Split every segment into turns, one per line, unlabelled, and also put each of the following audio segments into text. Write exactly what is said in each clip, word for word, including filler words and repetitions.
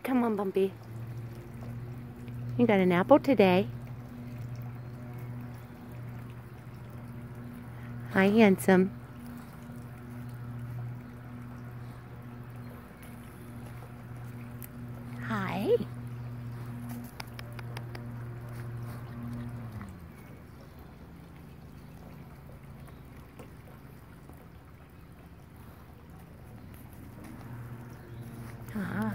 Come on, Bumpy. You got an apple today. Hi, handsome. Hi. Ah.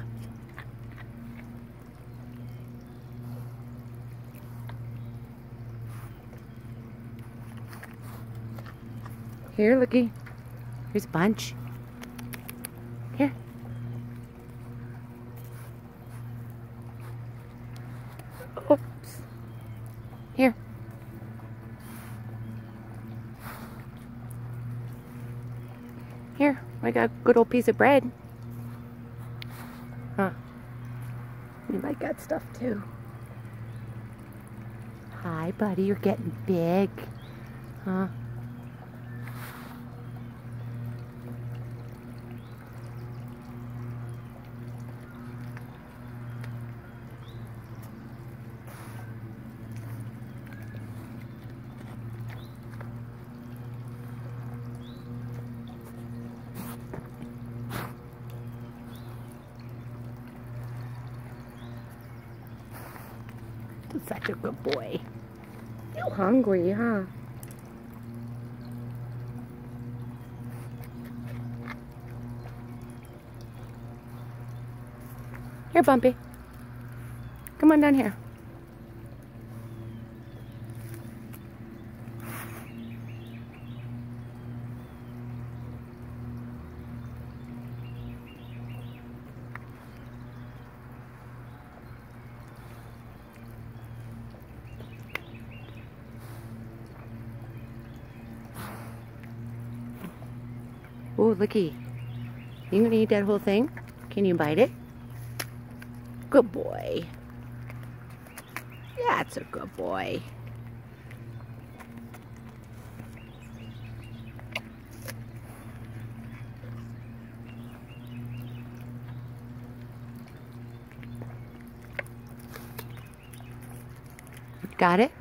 Here, looky. Here's a bunch. Here. Oops. Here. Here, I got a good old piece of bread. Huh. You like that stuff too. Hi, buddy, you're getting big. Huh? Such a good boy. You're hungry, huh? Here, Bumpy. Come on down here. Oh, looky. You gonna eat that whole thing? Can you bite it? Good boy. That's a good boy. Got it?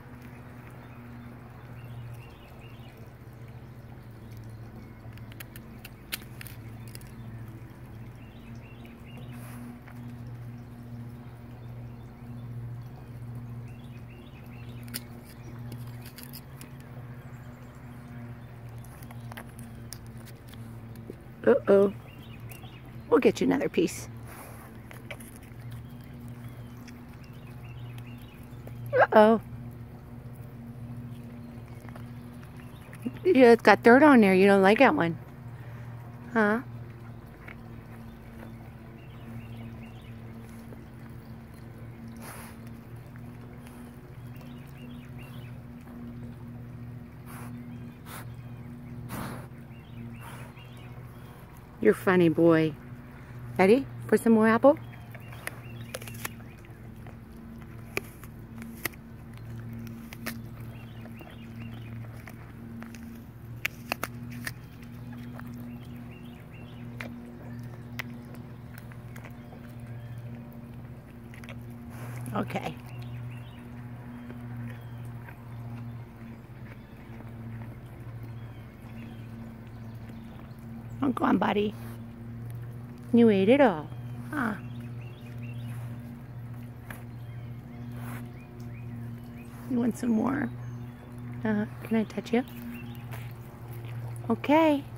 Uh-oh. We'll get you another piece. Uh-oh. Yeah, it's got dirt on there. You don't like that one. Huh? You're funny, boy. Ready for some more apple? Okay. Oh, go on, buddy. You ate it all, huh? You want some more? Uh, can I touch you? Okay.